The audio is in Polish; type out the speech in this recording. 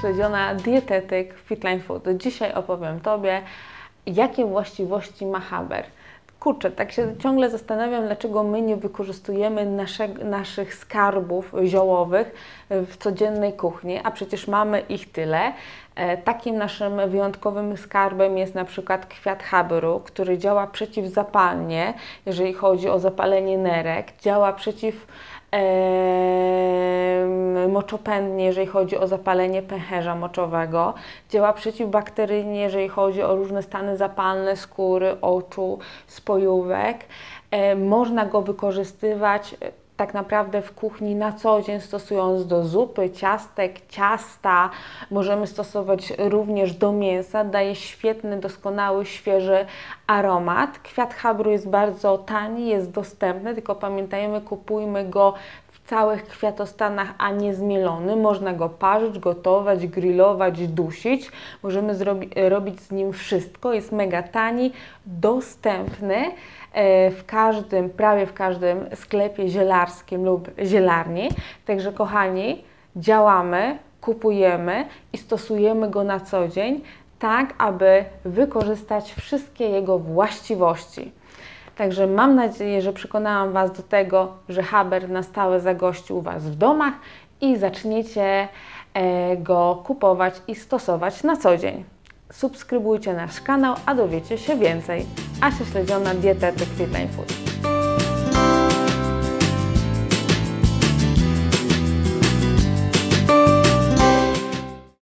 Śledziona, dietetyk Fitline Food. Dzisiaj opowiem Tobie, jakie właściwości ma haber. Kurczę, tak się ciągle zastanawiam, dlaczego my nie wykorzystujemy naszych skarbów ziołowych w codziennej kuchni, a przecież mamy ich tyle. Takim naszym wyjątkowym skarbem jest na przykład kwiat haberu, który działa przeciwzapalnie, jeżeli chodzi o zapalenie nerek, działa moczopędnie, jeżeli chodzi o zapalenie pęcherza moczowego, działa przeciwbakteryjnie, jeżeli chodzi o różne stany zapalne skóry, oczu, spojówek. Można go wykorzystywać tak naprawdę w kuchni na co dzień, stosując do zupy, ciastek, ciasta. Możemy stosować również do mięsa. Daje świetny, doskonały, świeży aromat. Kwiat haberu jest bardzo tani, jest dostępny, tylko pamiętajmy, kupujmy go w całych kwiatostanach, a nie zmielony. Można go parzyć, gotować, grillować, dusić. Możemy robić z nim wszystko. Jest mega tani, dostępny prawie w każdym sklepie zielarskim lub zielarni. Także kochani, działamy, kupujemy i stosujemy go na co dzień, tak aby wykorzystać wszystkie jego właściwości. Także mam nadzieję, że przekonałam Was do tego, że haber na stałe zagości u Was w domach i zaczniecie go kupować i stosować na co dzień. Subskrybujcie nasz kanał, a dowiecie się więcej. Asia Śledziona, dietetyk Fitline Food.